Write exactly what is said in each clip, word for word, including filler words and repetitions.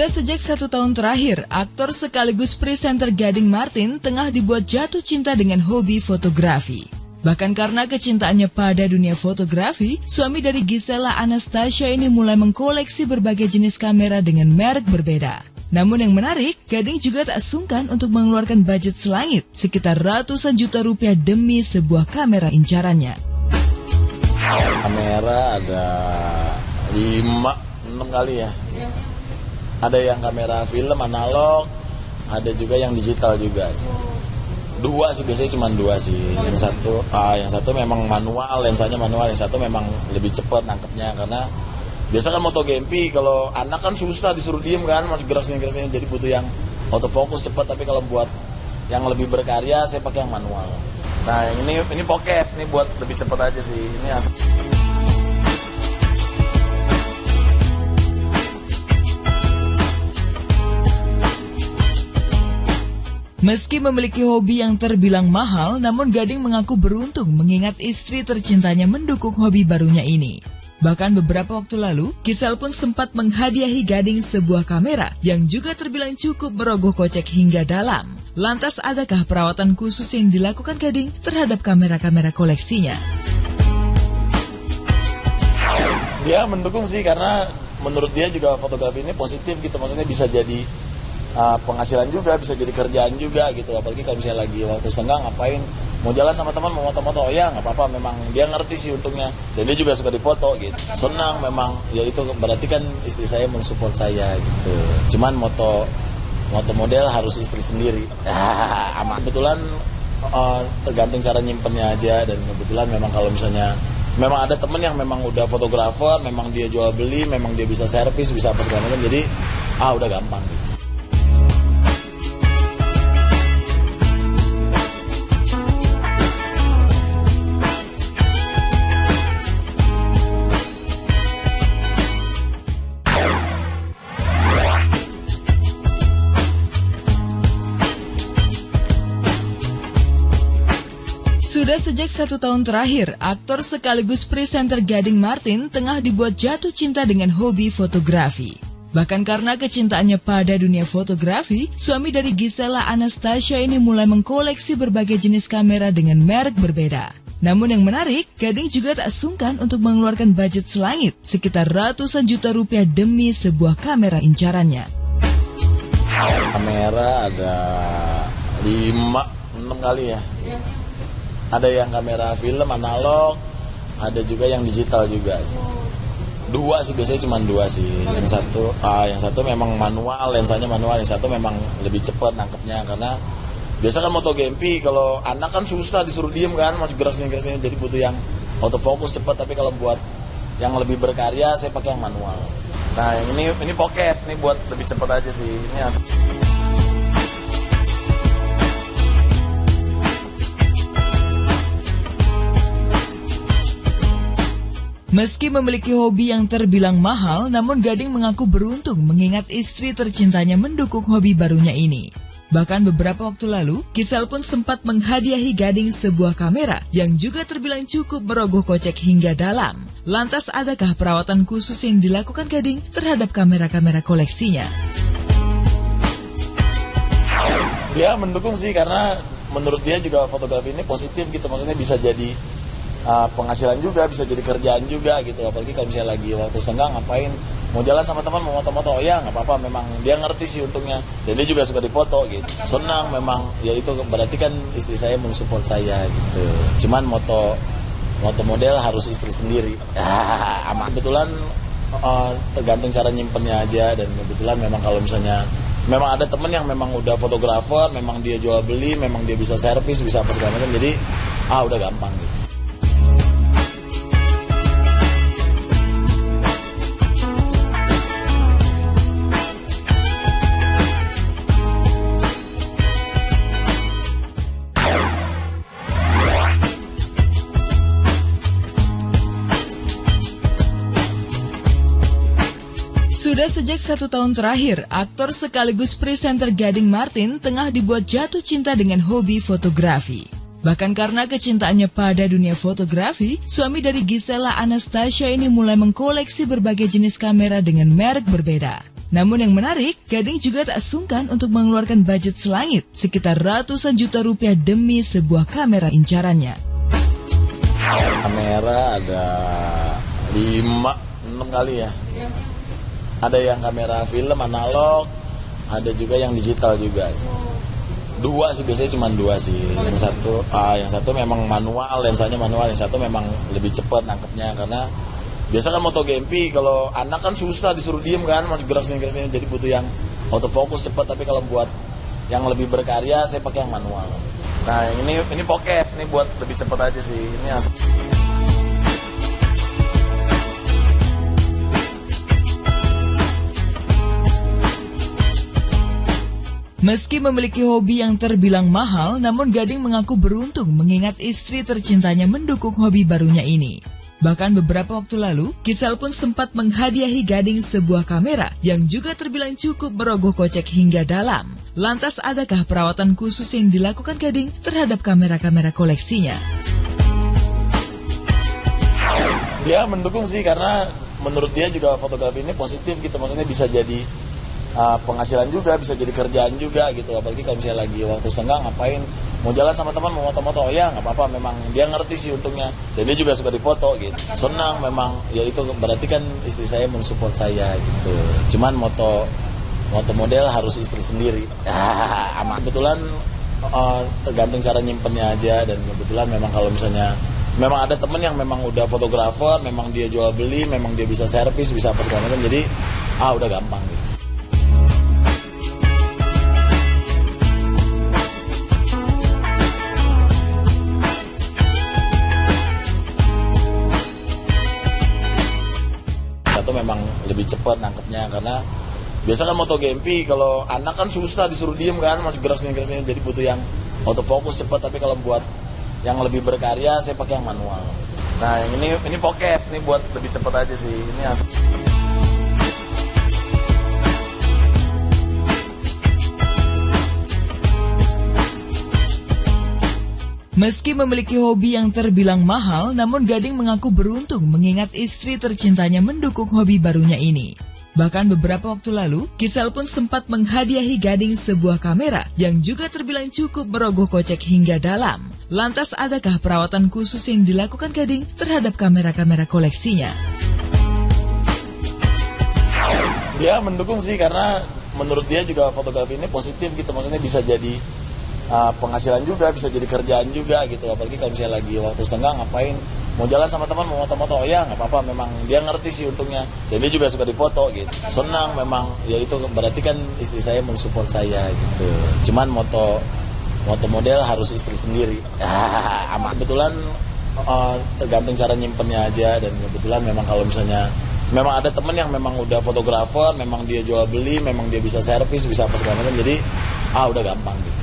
Sudah sejak satu tahun terakhir, aktor sekaligus presenter Gading Martin tengah dibuat jatuh cinta dengan hobi fotografi. Bahkan karena kecintaannya pada dunia fotografi, suami dari Gisela Anastasia ini mulai mengkoleksi berbagai jenis kamera dengan merek berbeda. Namun yang menarik, Gading juga tak sungkan untuk mengeluarkan budget selangit, sekitar ratusan juta rupiah demi sebuah kamera incarannya. Kamera ada lima, enam kali ya. Ada yang kamera film analog, ada juga yang digital juga. Dua sih, biasanya cuma dua sih. Yang satu, ah, yang satu memang manual, lensanya manual. Yang satu memang lebih cepat nangkepnya karena biasa kan moto G M P kalau anak kan susah disuruh diem kan, masih gerak sini gerak sini, jadi butuh yang autofocus cepat. Tapi kalau buat yang lebih berkarya saya pakai yang manual. Nah yang ini ini pocket, ini buat lebih cepat aja sih. Ini asal. Meski memiliki hobi yang terbilang mahal, namun Gading mengaku beruntung mengingat istri tercintanya mendukung hobi barunya ini. Bahkan beberapa waktu lalu, Gisel pun sempat menghadiahi Gading sebuah kamera yang juga terbilang cukup merogoh kocek hingga dalam. Lantas adakah perawatan khusus yang dilakukan Gading terhadap kamera-kamera koleksinya? Dia mendukung sih karena menurut dia juga fotografi ini positif gitu, maksudnya bisa jadi Uh, penghasilan juga, bisa jadi kerjaan juga gitu. Apalagi kalau misalnya lagi waktu senggang ngapain, mau jalan sama teman, mau foto-foto, oh ya nggak apa-apa, memang dia ngerti sih untungnya. Dan dia juga suka difoto gitu, senang memang, ya itu berarti kan istri saya mensupport saya gitu. Cuman moto moto model harus istri sendiri. Aman. Kebetulan uh, tergantung cara nyimpennya aja, dan kebetulan memang kalau misalnya memang ada temen yang memang udah fotografer, memang dia jual beli, memang dia bisa servis, bisa apa segala macam, jadi ah udah gampang gitu. Sudah sejak satu tahun terakhir, aktor sekaligus presenter Gading Martin tengah dibuat jatuh cinta dengan hobi fotografi. Bahkan karena kecintaannya pada dunia fotografi, suami dari Gisela Anastasia ini mulai mengkoleksi berbagai jenis kamera dengan merek berbeda. Namun yang menarik, Gading juga tak sungkan untuk mengeluarkan budget selangit, sekitar ratusan juta rupiah demi sebuah kamera incarannya. Kamera ada lima, enam kali ya. Ada yang kamera film analog, ada juga yang digital juga. Dua sih, biasanya cuma dua sih. Yang satu, ah, yang satu memang manual, lensanya manual. Yang satu memang lebih cepat nangkepnya karena biasa kan moto G M P kalau anak kan susah disuruh diem kan, masih gerak sini gerak sini, jadi butuh yang autofocus cepat. Tapi kalau buat yang lebih berkarya saya pakai yang manual. Nah yang ini ini pocket, ini buat lebih cepat aja sih. Ini asal. Meski memiliki hobi yang terbilang mahal, namun Gading mengaku beruntung mengingat istri tercintanya mendukung hobi barunya ini. Bahkan beberapa waktu lalu, Gisel pun sempat menghadiahi Gading sebuah kamera yang juga terbilang cukup merogoh kocek hingga dalam. Lantas adakah perawatan khusus yang dilakukan Gading terhadap kamera-kamera koleksinya? Dia mendukung sih karena menurut dia juga fotografi ini positif gitu, maksudnya bisa jadi Uh, penghasilan juga, bisa jadi kerjaan juga gitu. Apalagi kalau misalnya lagi waktu senggang ngapain, mau jalan sama teman, mau foto-foto, oh ya nggak apa-apa, memang dia ngerti sih untungnya. Dan dia juga suka difoto gitu, senang memang, ya itu berarti kan istri saya mensupport saya gitu. Cuman moto moto model harus istri sendiri. Aman. Kebetulan uh, tergantung cara nyimpennya aja, dan kebetulan memang kalau misalnya memang ada temen yang memang udah fotografer, memang dia jual beli, memang dia bisa servis, bisa apa segala macam, jadi ah udah gampang gitu. Sudah sejak satu tahun terakhir, aktor sekaligus presenter Gading Martin tengah dibuat jatuh cinta dengan hobi fotografi. Bahkan karena kecintaannya pada dunia fotografi, suami dari Gisela Anastasia ini mulai mengkoleksi berbagai jenis kamera dengan merek berbeda. Namun yang menarik, Gading juga tak sungkan untuk mengeluarkan budget selangit sekitar ratusan juta rupiah demi sebuah kamera incarannya. Kamera ada lima, enam kali ya. Ada yang kamera film analog, ada juga yang digital juga. Dua sih, biasanya cuma dua sih. Yang satu, ah, yang satu memang manual, lensanya manual. Yang satu memang lebih cepat nangkepnya karena biasa kan moto G M P kalau anak kan susah disuruh diem kan, masih gerak sini gerak sini, jadi butuh yang autofocus cepat. Tapi kalau buat yang lebih berkarya saya pakai yang manual. Nah yang ini ini pocket, ini buat lebih cepat aja sih. Ini asal. Meski memiliki hobi yang terbilang mahal, namun Gading mengaku beruntung mengingat istri tercintanya mendukung hobi barunya ini. Bahkan beberapa waktu lalu, Giselle pun sempat menghadiahi Gading sebuah kamera yang juga terbilang cukup merogoh kocek hingga dalam. Lantas adakah perawatan khusus yang dilakukan Gading terhadap kamera-kamera koleksinya? Dia mendukung sih karena menurut dia juga fotografi ini positif gitu, maksudnya bisa jadi uh, penghasilan juga, bisa jadi kerjaan juga gitu. Apalagi kalau misalnya lagi waktu senggang ngapain, mau jalan sama teman, mau foto-foto, oh ya nggak apa-apa, memang dia ngerti sih untungnya. Dan dia juga suka difoto gitu. Senang memang, ya itu berarti kan istri saya mensupport saya gitu. Cuman moto moto model harus istri sendiri. Aman. Kebetulan uh, tergantung cara nyimpennya aja, dan kebetulan memang kalau misalnya memang ada temen yang memang udah fotografer, memang dia jual beli, memang dia bisa servis, bisa apa segala macam, jadi ah udah gampang gitu. Atau memang lebih cepat nangkepnya karena biasa kan moto G M P kalau anak kan susah disuruh diem kan, masih gerak sini gerak sini, jadi butuh yang autofocus cepat. Tapi kalau buat yang lebih berkarya saya pakai yang manual. Nah yang ini ini pocket, ini buat lebih cepat aja sih. Ini asal. Meski memiliki hobi yang terbilang mahal, namun Gading mengaku beruntung mengingat istri tercintanya mendukung hobi barunya ini. Bahkan beberapa waktu lalu, Giselle pun sempat menghadiahi Gading sebuah kamera yang juga terbilang cukup merogoh kocek hingga dalam. Lantas adakah perawatan khusus yang dilakukan Gading terhadap kamera-kamera koleksinya? Dia mendukung sih karena menurut dia juga fotografi ini positif gitu, maksudnya bisa jadi uh, penghasilan juga, bisa jadi kerjaan juga gitu. Apalagi kalau misalnya lagi waktu senggang ngapain, mau jalan sama teman, mau foto-foto, oh ya nggak apa-apa, memang dia ngerti sih untungnya. Dan dia juga suka difoto gitu. Senang memang, ya itu berarti kan istri saya mensupport saya gitu. Cuman moto moto model harus istri sendiri. Aman. Kebetulan uh, tergantung cara nyimpennya aja, dan kebetulan memang kalau misalnya memang ada temen yang memang udah fotografer, memang dia jual beli, memang dia bisa servis, bisa apa segala macam, jadi ah udah gampang gitu.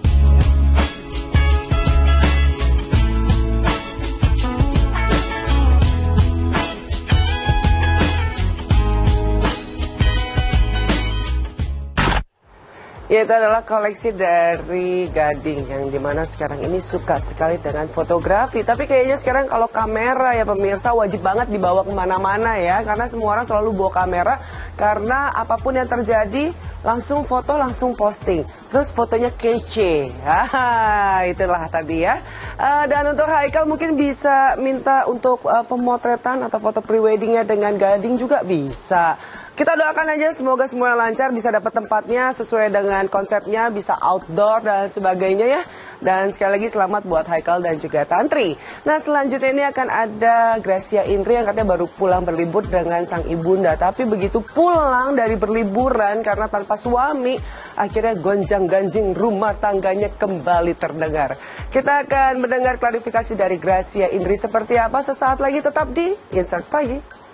Ya, itu adalah koleksi dari Gading yang dimana sekarang ini suka sekali dengan fotografi. Tapi kayaknya sekarang kalau kamera ya pemirsa wajib banget dibawa kemana-mana ya. Karena semua orang selalu bawa kamera. Karena apapun yang terjadi langsung foto, langsung posting. Terus fotonya kece. Ah, itulah tadi ya. Uh, dan untuk Haikal mungkin bisa minta untuk uh, pemotretan atau foto pre-weddingnya dengan Gading juga bisa. Kita doakan aja semoga semuanya lancar, bisa dapat tempatnya sesuai dengan konsepnya, bisa outdoor dan sebagainya ya. Dan sekali lagi selamat buat Haikal dan juga Tantri. Nah selanjutnya ini akan ada Gracia Indri yang katanya baru pulang berlibur dengan sang ibunda. Tapi begitu pulang dari berliburan karena tanpa suami, akhirnya gonjang-ganjing rumah tangganya kembali terdengar. Kita akan mendengar klarifikasi dari Gracia Indri seperti apa sesaat lagi, tetap di Insert Pagi.